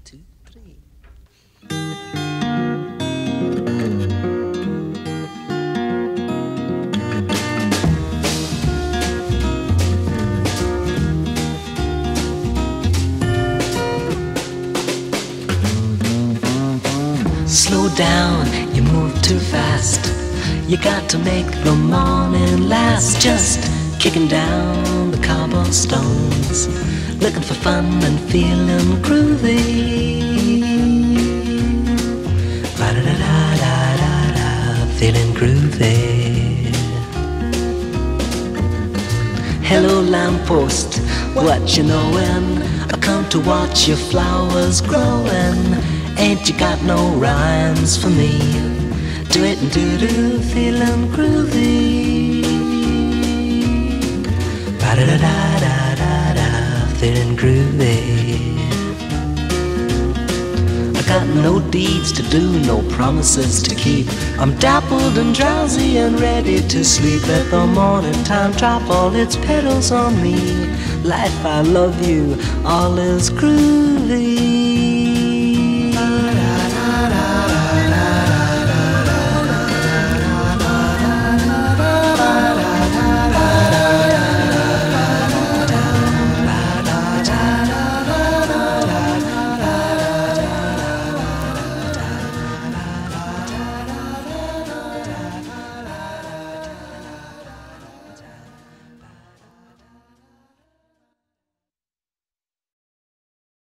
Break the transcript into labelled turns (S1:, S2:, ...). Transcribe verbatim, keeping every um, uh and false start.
S1: two, three. Slow down, you move too fast. You got to make the morning last. Just kicking down the cobblestones, looking for fun and feeling groovy. Ba-da-da-da-da-da, feeling groovy. Hello lamppost, what you knowin'? I come to watch your flowers growin'. Ain't you got no rhymes for me? Do it and do-do, feeling groovy. Ba-da-da-da-da-da, feeling groovy. I got no deeds to do, no promises to keep. I'm dappled and drowsy and ready to sleep. Let the morning time drop all its petals on me. Life, I love you, all is groovy.